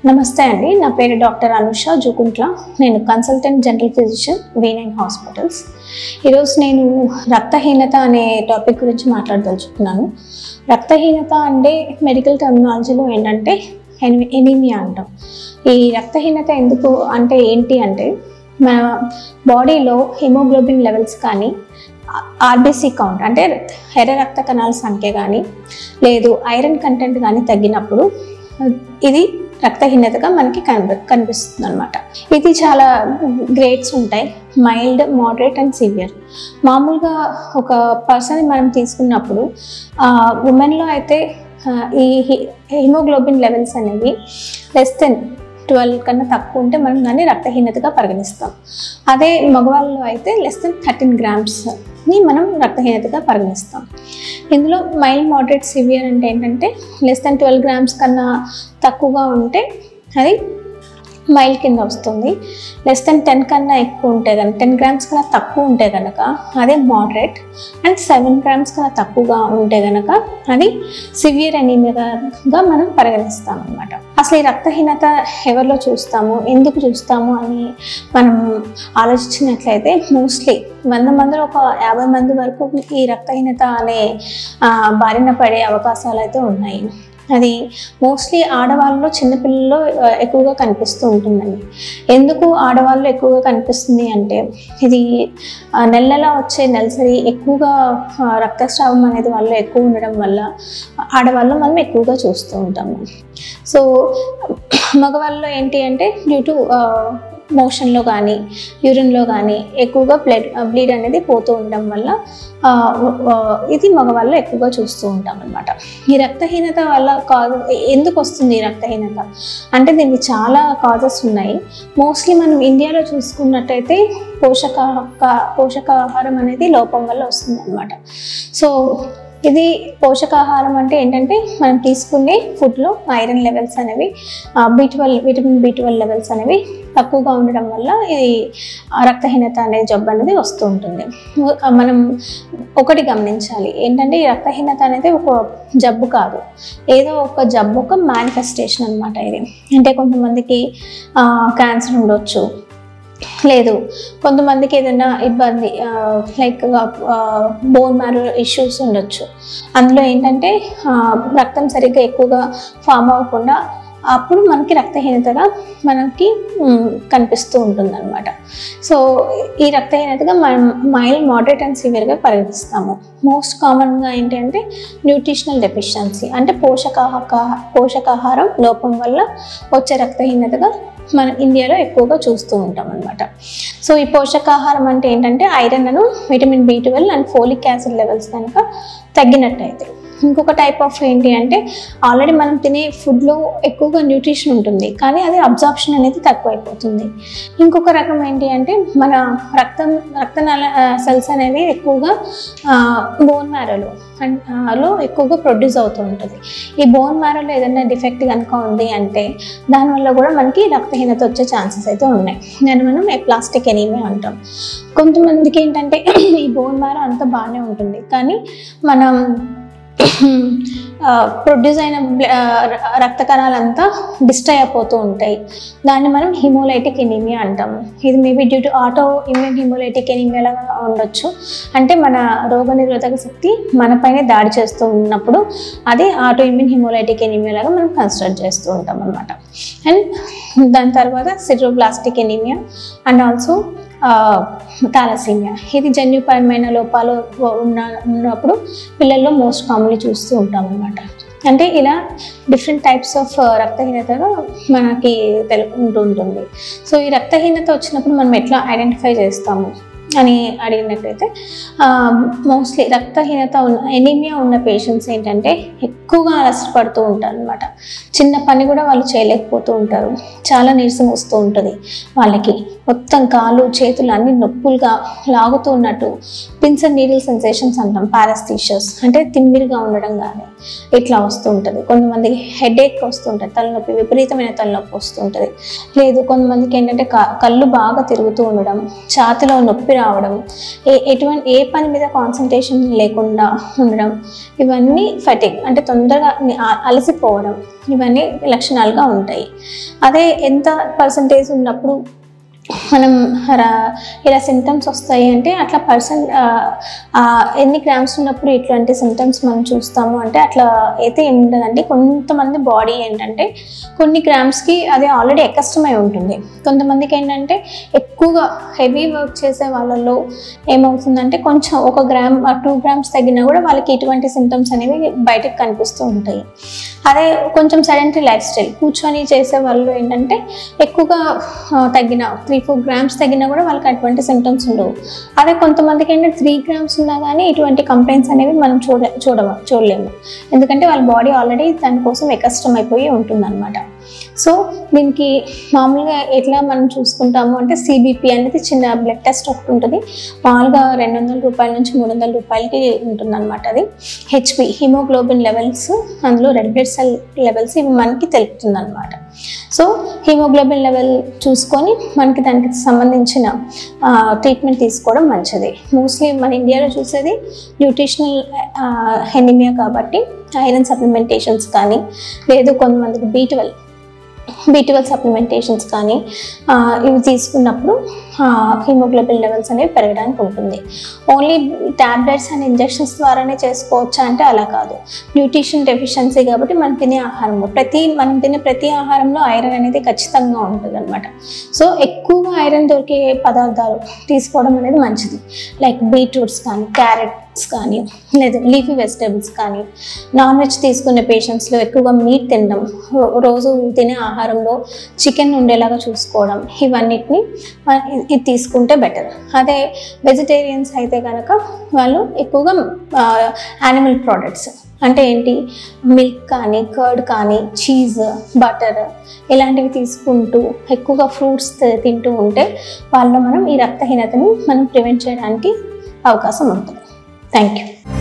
నమస్తే అండి, నా పేరు డాక్టర్ అనుష జుకుంట్ల. నేను consultant general physician V9 hospitals. ఈరోజు నేను రక్తహీనత అనే టాపిక్ గురించి మాట్లాడదలుచుకున్నాను. రక్తహీనత అంటే మెడికల్ టర్మినాలజీలో ఏంటంటే ఎనీమియా అంటాం. ఈ రక్తహీనత ఎందుకు అంటే ఏంటి అంటే మన బాడీలో హిమోగ్లోబిన్ లెవెల్స్ కానీ ఆర్బీసీ కౌంట్ అంటే ఎర్ర రక్త కణాల సంఖ్య కానీ లేదు ఐరన్ కంటెంట్ కానీ తగ్గినప్పుడు ఇది రక్తహీనతగా మనకి కనిపిస్తుంది అనమాట. ఇది చాలా గ్రేడ్స్ ఉంటాయి, మైల్డ్, మోడరేట్ అండ్ సివియర్. మామూలుగా ఒక పర్సన్ మనం తీసుకున్నప్పుడు ఉమెన్లో అయితే ఈ హిమోగ్లోబిన్ లెవెల్స్ అనేవి లెస్ దెన్ 12 కన్నా తక్కువ ఉంటే మనం దాన్ని రక్తహీనతగా పరిగణిస్తాం. అదే మగవాళ్ళలో అయితే లెస్ దెన్ 13 గ్రామ్స్ని మనం రక్తహీనతగా పరిగణిస్తాం. ఇందులో మైల్డ్, మోడరేట్, సివియర్ అంటే ఏంటంటే లెస్ దెన్ 12 గ్రామ్స్ కన్నా తక్కువగా ఉంటే అది మైల్డ్ కింద వస్తుంది. లెస్ దెన్ 10 కన్నా ఎక్కువ ఉంటే కనుక 10 గ్రామ్స్ కన్నా తక్కువ ఉంటే కనుక అదే మోడరేట్, అండ్ 7 గ్రామ్స్ కన్నా తక్కువగా ఉంటే కనుక అది సివియర్ ఎనీమియాగా మనం పరిగణిస్తాం అనమాట. అసలు ఈ రక్తహీనత ఎవరిలో చూస్తాము, ఎందుకు చూస్తాము అని మనం ఆలోచించినట్లయితే మోస్ట్లీ 100 మందిలో ఒక 50 మంది వరకు ఈ రక్తహీనత అనే బారిన పడే అవకాశాలు అయితే ఉన్నాయి. అది మోస్ట్లీ ఆడవాళ్ళలో, చిన్నపిల్లల్లో ఎక్కువగా కనిపిస్తూ ఉంటుందండి. ఎందుకు ఆడవాళ్ళు ఎక్కువగా కనిపిస్తుంది అంటే ఇది నెల వచ్చే నెలసరి ఎక్కువగా రక్తస్రావం అనేది వాళ్ళు ఎక్కువ ఉండడం వల్ల ఆడవాళ్ళు మనం ఎక్కువగా చూస్తూ ఉంటాము. సో మగవాళ్ళలో ఏంటి అంటే డ్యూ టు మోషన్లో కానీ యూరిన్లో కానీ ఎక్కువగా బ్లీడ్ అనేది పోతూ ఉండడం వల్ల ఇది మగవాళ్ళు ఎక్కువగా చూస్తూ ఉంటాం అనమాట. ఈ రక్తహీనత వల్ల ఎందుకు వస్తుంది ఈ రక్తహీనత అంటే దీనికి చాలా కాజెస్ ఉన్నాయి. మోస్ట్లీ మనం ఇండియాలో చూసుకున్నట్టయితే పోషకాహారం అనేది లోపం వల్ల వస్తుంది అనమాట. సో ఇది పోషకాహారం అంటే ఏంటంటే మనం తీసుకునే ఫుడ్లో ఐరన్ లెవెల్స్ అనేవి విటమిన్ B12 లెవెల్స్ అనేవి తక్కువగా ఉండడం వల్ల ఇది రక్తహీనత అనే జబ్బు అనేది వస్తూ ఉంటుంది. మనం ఒకటి గమనించాలి ఏంటంటే ఈ రక్తహీనత అనేది ఒక జబ్బు కాదు, ఏదో ఒక జబ్బు ఒక మేనిఫెస్టేషన్ అనమాట. ఇది అంటే కొంతమందికి క్యాన్సర్ ఉండొచ్చు, లేదు కొంతమందికి ఏదైనా ఇబ్బంది లైక్ బోన్ మ్యారో ఇష్యూస్ ఉండొచ్చు. అందులో ఏంటంటే రక్తం సరిగ్గా ఎక్కువగా ఫామ్ అవ్వకుండా అప్పుడు మనకి రక్తహీనతగా మనకి కనిపిస్తూ ఉంటుంది అనమాట. సో ఈ రక్తహీనతగా మనం మైల్డ్, మోడరేట్ అండ్ సివియర్గా పరిగణిస్తాము. మోస్ట్ కామన్గా ఏంటి అంటే న్యూట్రిషనల్ డెఫిషియన్సీ అంటే పోషకాహారం లోపం వల్ల వచ్చే రక్తహీనతగా మనం ఇండియాలో ఎక్కువగా చూస్తూ ఉంటాం అనమాట. సో ఈ పోషకాహారం అంటే ఏంటంటే ఐరన్ అను vitamin B12 and folic acid levels కనుక తగ్గినట్టయితే. ఇంకొక టైప్ ఆఫ్ ఏంటి అంటే ఆల్రెడీ మనం తినే ఫుడ్లో ఎక్కువగా న్యూట్రిషన్ ఉంటుంది కానీ అది అబ్జార్ప్షన్ అనేది తక్కువైపోతుంది. ఇంకొక రకం ఏంటి అంటే మన రక్తనాళ సెల్స్ అనేవి ఎక్కువగా బోన్ మ్యారోలో ఎక్కువగా ప్రొడ్యూస్ అవుతూ ఉంటుంది. ఈ బోన్ మ్యారోలో ఏదైనా డిఫెక్ట్ కనుక ఉంది అంటే దానివల్ల కూడా మనకి రక్తహీనత వచ్చే ఛాన్సెస్ అయితే ఉన్నాయి. దాన్ని మనం ప్లాస్టిక్ ఎనీమియా అంటాం. కొంతమందికి ఏంటంటే ఈ బోన్ మ్యారో అంతా బాగానే ఉంటుంది కానీ మనం ప్రొడ్యూస్ అయిన రక్త కణాలంతా డిస్ట్రాయ్ అయిపోతూ ఉంటాయి. దాన్ని మనం హిమోలైటిక్ ఎనీమియా అంటాము. ఇది maybe due to autoimmune haemolytic anaemia లాగా ఉండొచ్చు. అంటే మన రోగనిరోధక శక్తి మనపైనే దాడి చేస్తూ ఉన్నప్పుడు అది ఆటో ఇమ్యూన్ హిమోలైటిక్ ఎనీమియా లాగా మనం కన్సిడర్ చేస్తూ ఉంటాం అనమాట. అండ్ దాని తర్వాత sideroblastic anaemia and also thalassaemia. ఇది జన్యుపరమైన లోపాలు ఉన్నప్పుడు పిల్లల్లో మోస్ట్ కామన్లీ చూస్తూ ఉంటాం అనమాట. అంటే ఇలా డిఫరెంట్ టైప్స్ ఆఫ్ రక్తహీనతగా మనకి ఉంటుంది. సో ఈ రక్తహీనత వచ్చినప్పుడు మనం ఎట్లా ఐడెంటిఫై చేస్తాము అని అడిగినట్టయితే మోస్ట్లీ రక్తహీనత ఎనీమియా ఉన్న పేషెంట్స్ ఏంటంటే ఎక్కువగా అలసటపడుతూ ఉంటారు అనమాట. చిన్న పని కూడా వాళ్ళు చేయలేకపోతూ ఉంటారు, చాలా నీరసం వస్తూ ఉంటుంది వాళ్ళకి. మొత్తం కాళ్ళు చేతులు అన్ని నొప్పులుగా లాగుతూ ఉన్నట్టు పిన్స్ అండ్ నీడిల్ సెన్సేషన్స్ అంటాం, పారాస్థీషియస్ అంటే తిమ్మిరిగా ఉండడం కానీ ఇట్లా వస్తూ ఉంటుంది. కొంతమందికి హెడేక్ వస్తుంటుంది, తలనొప్పి, విపరీతమైన తలనొప్పి వస్తుంటుంది. లేదు కొంతమందికి ఏంటంటే కళ్ళు బాగా తిరుగుతూ ఉండడం, ఛాతిలో నొప్పి రావడం, ఏ పని మీద కాన్సన్ట్రేషన్ లేకుండా ఉండడం, ఇవన్నీ ఫటిగ్ అంటే తొందరగా అలసిపోవడం ఇవన్నీ లక్షణాలుగా ఉంటాయి. అదే ఎంత పర్సంటేజ్ ఉన్నప్పుడు మనం ఇలా సిమ్టమ్స్ వస్తాయి అంటే అట్లా ఎన్ని గ్రామ్స్ ఉన్నప్పుడు ఇట్లాంటి సిమ్టమ్స్ మనం చూస్తాము అంటే అట్లా అయితే ఏమి ఉండదండి. కొంతమంది బాడీ ఏంటంటే కొన్ని గ్రామ్స్కి అది ఆల్రెడీ కష్టమై ఉంటుంది. కొంతమందికి ఏంటంటే ఎక్కువగా హెవీ వర్క్ చేసే వాళ్ళలో ఏమవుతుందంటే కొంచెం 1 గ్రామ్ 2 గ్రామ్స్ తగ్గినా కూడా వాళ్ళకి ఇటువంటి సిమ్టమ్స్ అనేవి బయటకు కనిపిస్తూ ఉంటాయి. అదే కొంచెం సెడెంటరీ లైఫ్ స్టైల్ కూర్చొని చేసే వాళ్ళు ఏంటంటే ఎక్కువగా తగ్గిన 3-4 గ్రామ్స్ తగ్గినా కూడా వాళ్ళకి అటువంటి సిమ్టమ్స్ ఉండవు. అదే కొంతమందికి ఏంటంటే 3 గ్రామ్స్ ఉన్నా కానీ ఇటువంటి కంప్లైంట్స్ అనేవి మనం చూడలేము. ఎందుకంటే వాళ్ళ బాడీ ఆల్రెడీ దానికోసం కష్టం అయిపోయి ఉంటుందన్నమాట. సో దీనికి మామూలుగా ఎట్లా మనం చూసుకుంటాము అంటే సిబిపి అనేది చిన్న బ్లడ్ టెస్ట్ ఒకటి ఉంటుంది. మామూలుగా 200 రూపాయల నుంచి 300 రూపాయలకి ఉంటుంది అనమాట. అది హెచ్పి హిమోగ్లోబిన్ లెవెల్స్, అందులో రెడ్ బ్లడ్ సెల్ లెవెల్స్ ఇవి మనకి తెలుపుతుంది అనమాట. సో హిమోగ్లోబిన్ లెవెల్ చూసుకొని మనకి దానికి సంబంధించిన ట్రీట్మెంట్ తీసుకోవడం మంచిది. మోస్ట్లీ మన ఇండియాలో చూసేది న్యూట్రిషనల్ ఎనీమియా కాబట్టి ఐరన్ సప్లిమెంటేషన్స్ కానీ, లేదు కొంతమందికి B12 సప్లిమెంటేషన్స్ కానీ ఇవి తీసుకున్నప్పుడు హిమోగ్లోబిన్ లెవెల్స్ అనేవి పెరగడానికి ఉంటుంది. ఓన్లీ ట్యాబ్లెట్స్ అండ్ ఇంజెక్షన్స్ ద్వారానే చేసుకోవచ్చా అంటే అలా కాదు. న్యూట్రిషన్ డెఫిషియన్సీ కాబట్టి మనం తినే ప్రతి ఆహారంలో ఐరన్ అనేది ఖచ్చితంగా ఉంటుంది అనమాట. సో ఎక్కువగా ఐరన్ దొరికే పదార్థాలు తీసుకోవడం అనేది మంచిది. లైక్ బీట్రూట్స్ కానీ, క్యారెట్స్ కానీ, లేదా లీఫీ వెజిటేబుల్స్ కానీ. నాన్ వెజ్ తీసుకునే పేషెంట్స్లో ఎక్కువగా మీట్ తినడం, రోజు తినే ఆహారంలో చికెన్ ఉండేలాగా చూసుకోవడం, ఇవన్నిటిని ఇది తీసుకుంటే బెటర్. అదే వెజిటేరియన్స్ అయితే కనుక వాళ్ళు ఎక్కువగా యానిమల్ ప్రోడక్ట్స్ అంటే ఏంటి, మిల్క్ కానీ, కర్డ్ కానీ, చీజ్, బటర్ ఇలాంటివి తీసుకుంటూ ఎక్కువగా ఫ్రూట్స్ తింటూ ఉంటే వాళ్ళలో మనం ఈ రక్తహీనతని మనం ప్రివెంట్ చేయడానికి అవకాశం ఉంటుంది. Thank you.